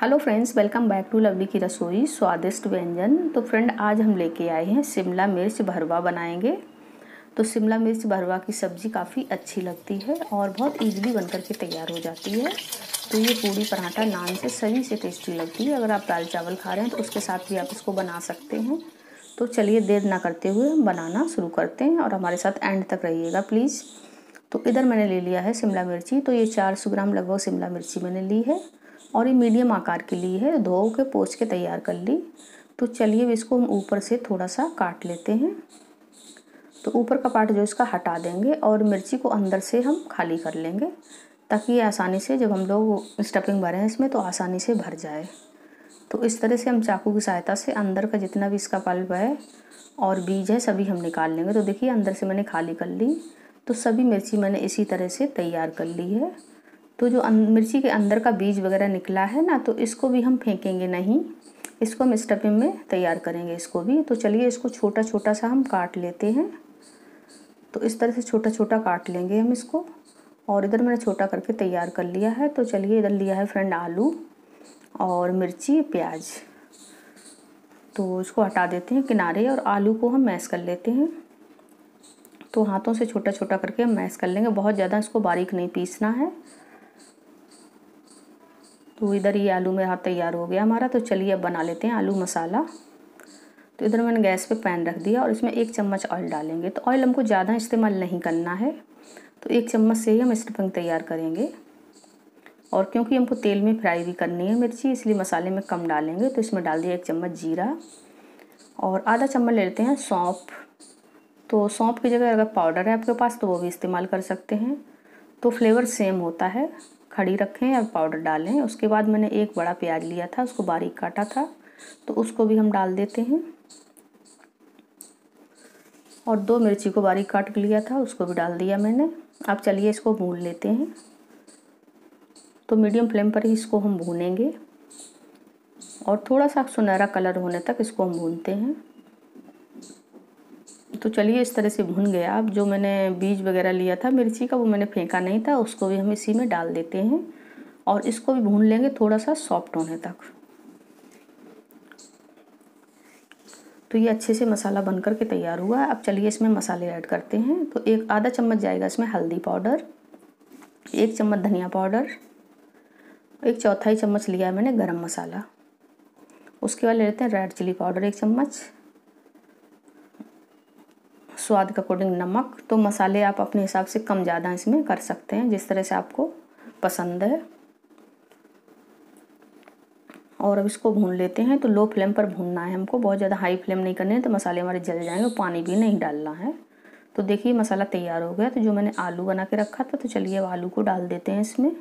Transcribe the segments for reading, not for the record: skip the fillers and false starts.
Hello friends, welcome back to Lovely की रसोई स्वादिष्ट व्यंजन। तो फ्रेंड, आज हम लेके आए हैं शिमला मिर्च भरवा बनाएंगे। तो शिमला मिर्च भरवा की सब्ज़ी काफ़ी अच्छी लगती है और बहुत इजीली बनकर के तैयार हो जाती है। तो ये पूड़ी पराठा नान से सभी से टेस्टी लगती है। अगर आप दाल चावल खा रहे हैं तो उसके साथ भी आप इसको बना सकते हैं। तो चलिए देर ना करते हुए हम बनाना शुरू करते हैं और हमारे साथ एंड तक रहिएगा प्लीज़। तो इधर मैंने ले लिया है शिमला मिर्ची। तो ये 400 ग्राम लगभग शिमला मिर्ची मैंने ली है और ये मीडियम आकार की ली है। धो के पोंछ के तैयार कर ली। तो चलिए इसको हम ऊपर से थोड़ा सा काट लेते हैं। तो ऊपर का पार्ट जो इसका हटा देंगे और मिर्ची को अंदर से हम खाली कर लेंगे, ताकि ये आसानी से जब हम लोग स्टफिंग भरें इसमें तो आसानी से भर जाए। तो इस तरह से हम चाकू की सहायता से अंदर का जितना भी इसका पल्प है और बीज है सभी हम निकाल लेंगे। तो देखिए अंदर से मैंने खाली कर ली। तो सभी मिर्ची मैंने इसी तरह से तैयार कर ली है। तो जो मिर्ची के अंदर का बीज वगैरह निकला है ना, तो इसको भी हम फेंकेंगे नहीं, इसको हम स्टफिंग में तैयार करेंगे इसको भी। तो चलिए इसको छोटा छोटा सा हम काट लेते हैं। तो इस तरह से छोटा छोटा काट लेंगे हम इसको। और इधर मैंने छोटा करके तैयार कर लिया है। तो चलिए इधर लिया है फ्रेंड आलू और मिर्ची प्याज। तो इसको हटा देते हैं किनारे और आलू को हम मैश कर लेते हैं। तो हाथों से छोटा छोटा करके हम मैश कर लेंगे, बहुत ज़्यादा इसको बारीक नहीं पीसना है। तो इधर ये आलू मेरा तैयार हो गया हमारा। तो चलिए अब बना लेते हैं आलू मसाला। तो इधर मैंने गैस पे पैन रख दिया और इसमें 1 चम्मच ऑयल डालेंगे। तो ऑयल हमको ज़्यादा इस्तेमाल नहीं करना है, तो 1 चम्मच से ही हम स्टफिंग तैयार करेंगे। और क्योंकि हमको तेल में फ्राई भी करनी है मिर्ची, इसलिए मसाले में कम डालेंगे। तो इसमें डाल दिया 1 चम्मच जीरा और आधा चम्मच ले लेते हैं सौंफ। तो सौंफ की जगह अगर पाउडर है आपके पास तो वो भी इस्तेमाल कर सकते हैं, तो फ्लेवर सेम होता है। खड़ी रखें या पाउडर डालें। उसके बाद मैंने एक बड़ा प्याज लिया था, उसको बारीक काटा था, तो उसको भी हम डाल देते हैं। और 2 मिर्ची को बारीक काट लिया था, उसको भी डाल दिया मैंने। अब चलिए इसको भून लेते हैं। तो मीडियम फ्लेम पर ही इसको हम भूनेंगे और थोड़ा सा सुनहरा कलर होने तक इसको हम भूनते हैं। तो चलिए इस तरह से भुन गया। अब जो मैंने बीज वगैरह लिया था मिर्ची का वो मैंने फेंका नहीं था, उसको भी हम इसी में डाल देते हैं और इसको भी भून लेंगे थोड़ा सा सॉफ्ट होने तक। तो ये अच्छे से मसाला बन कर के तैयार हुआ है। अब चलिए इसमें मसाले ऐड करते हैं। तो एक आधा चम्मच जाएगा इसमें हल्दी पाउडर, 1 चम्मच धनिया पाउडर, 1/4 चम्मच लिया है मैंने गरम मसाला। उसके बाद ले लेते हैं रेड चिली पाउडर 1 चम्मच, स्वाद के अकॉर्डिंग नमक। तो मसाले आप अपने हिसाब से कम ज़्यादा इसमें कर सकते हैं, जिस तरह से आपको पसंद है। और अब इसको भून लेते हैं। तो लो फ्लेम पर भूनना है हमको, बहुत ज़्यादा हाई फ्लेम नहीं करनी है, तो मसाले हमारे जल जाएंगे। पानी भी नहीं डालना है। तो देखिए मसाला तैयार हो गया। तो जो मैंने आलू बना के रखा था, तो चलिए अब आलू को डाल देते हैं इसमें।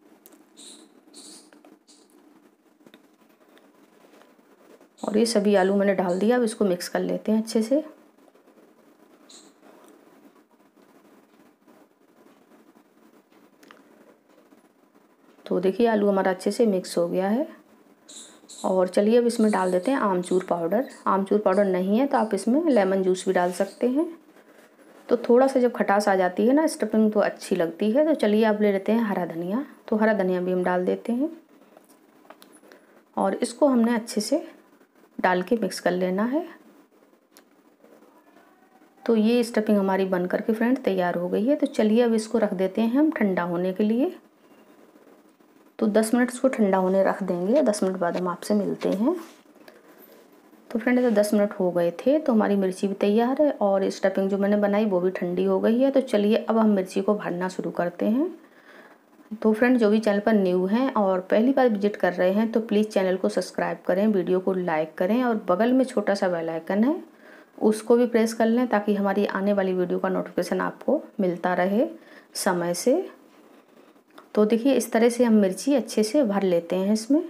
और ये सभी आलू मैंने डाल दिया। अब इसको मिक्स कर लेते हैं अच्छे से। तो देखिए आलू हमारा अच्छे से मिक्स हो गया है। और चलिए अब इसमें डाल देते हैं आमचूर पाउडर। आमचूर पाउडर नहीं है तो आप इसमें लेमन जूस भी डाल सकते हैं। तो थोड़ा सा जब खटास आ जाती है ना स्टफिंग तो अच्छी लगती है। तो चलिए अब ले लेते हैं हरा धनिया। तो हरा धनिया भी हम डाल देते हैं और इसको हमने अच्छे से डाल के मिक्स कर लेना है। तो ये स्टफिंग हमारी बन करके फ्रेंड तैयार हो गई है। तो चलिए अब इसको रख देते हैं हम ठंडा होने के लिए। तो 10 मिनट इसको ठंडा होने रख देंगे। 10 मिनट बाद हम आपसे मिलते हैं। तो फ्रेंड तो 10 मिनट हो गए थे। तो हमारी मिर्ची भी तैयार है और स्टफिंग जो मैंने बनाई वो भी ठंडी हो गई है। तो चलिए अब हम मिर्ची को भरना शुरू करते हैं। तो फ्रेंड जो भी चैनल पर न्यू हैं और पहली बार विजिट कर रहे हैं तो प्लीज़ चैनल को सब्सक्राइब करें, वीडियो को लाइक करें और बगल में छोटा सा बेल आइकन है उसको भी प्रेस कर लें, ताकि हमारी आने वाली वीडियो का नोटिफिकेशन आपको मिलता रहे समय से। तो देखिए इस तरह से हम मिर्ची अच्छे से भर लेते हैं इसमें।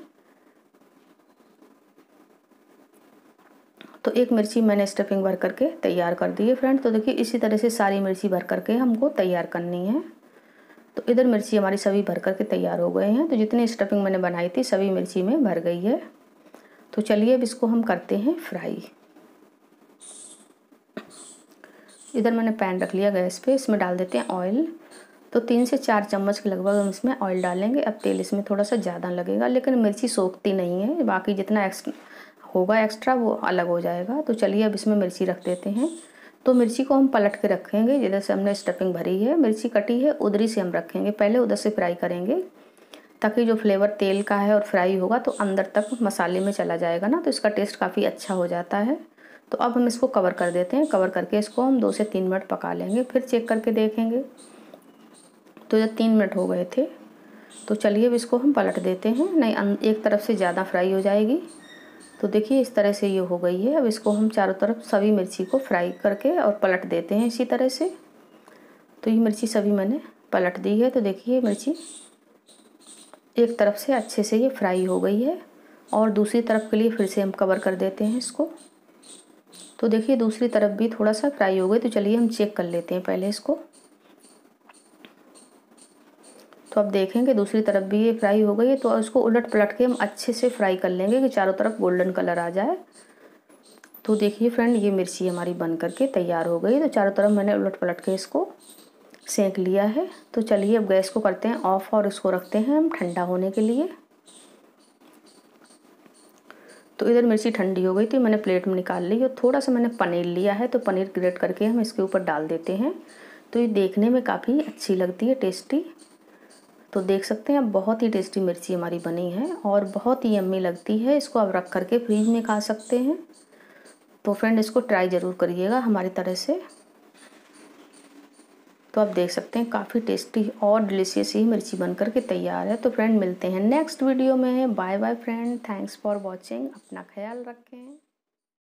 तो एक मिर्ची मैंने स्टफिंग भर करके तैयार कर दी है फ्रेंड। तो देखिए इसी तरह से सारी मिर्ची भर करके हमको तैयार करनी है। तो इधर मिर्ची हमारी सभी भर करके तैयार हो गए हैं। तो जितनी स्टफिंग मैंने बनाई थी सभी मिर्ची में भर गई है। तो चलिए अब इसको हम करते हैं फ्राई। इधर मैंने पैन रख लिया गैस पे, इसमें डाल देते हैं ऑयल। तो 3 से 4 चम्मच के लगभग हम इसमें ऑयल डालेंगे। अब तेल इसमें थोड़ा सा ज़्यादा लगेगा, लेकिन मिर्ची सोखती नहीं है, बाकी जितना होगा एक्स्ट्रा वो अलग हो जाएगा। तो चलिए अब इसमें मिर्ची रख देते हैं। तो मिर्ची को हम पलट के रखेंगे, जिधर से हमने स्टफिंग भरी है मिर्ची कटी है उधर से हम रखेंगे। पहले उधर से फ्राई करेंगे ताकि जो फ्लेवर तेल का है और फ्राई होगा तो अंदर तक मसाले में चला जाएगा ना, तो इसका टेस्ट काफ़ी अच्छा हो जाता है। तो अब हम इसको कवर कर देते हैं। कवर करके इसको हम 2 से 3 मिनट पका लेंगे, फिर चेक करके देखेंगे। तो जब 3 मिनट हो गए थे तो चलिए अब इसको हम पलट देते हैं, नहीं एक तरफ से ज़्यादा फ्राई हो जाएगी। तो देखिए इस तरह से ये हो गई है। अब इसको हम चारों तरफ सभी मिर्ची को फ्राई करके और पलट देते हैं इसी तरह से। तो ये मिर्ची सभी मैंने पलट दी है। तो देखिए मिर्ची एक तरफ से अच्छे से ये फ्राई हो गई है और दूसरी तरफ के लिए फिर से हम कवर कर देते हैं इसको। तो देखिए दूसरी तरफ भी थोड़ा सा फ्राई हो गई। तो चलिए हम चेक कर लेते हैं पहले इसको। तो अब देखेंगे दूसरी तरफ भी ये फ्राई हो गई है, तो इसको उलट पलट के हम अच्छे से फ्राई कर लेंगे कि चारों तरफ गोल्डन कलर आ जाए। तो देखिए फ्रेंड ये मिर्ची हमारी बन करके तैयार हो गई। तो चारों तरफ मैंने उलट पलट के इसको सेंक लिया है। तो चलिए अब गैस को करते हैं ऑफ और इसको रखते हैं हम ठंडा होने के लिए। तो इधर मिर्ची ठंडी हो गई थी, मैंने प्लेट में निकाल ली और थोड़ा सा मैंने पनीर लिया है, तो पनीर ग्रेट करके हम इसके ऊपर डाल देते हैं। तो ये देखने में काफ़ी अच्छी लगती है, टेस्टी। तो देख सकते हैं अब बहुत ही टेस्टी मिर्ची हमारी बनी है और बहुत ही यम्मी लगती है। इसको अब रख करके फ्रीज में खा सकते हैं। तो फ्रेंड इसको ट्राई ज़रूर करिएगा हमारी तरह से। तो आप देख सकते हैं काफ़ी टेस्टी और डिलीशियस ही मिर्ची बनकर के तैयार है। तो फ्रेंड मिलते हैं नेक्स्ट वीडियो में। Bye bye friend, thanks for watching. अपना ख्याल रखें।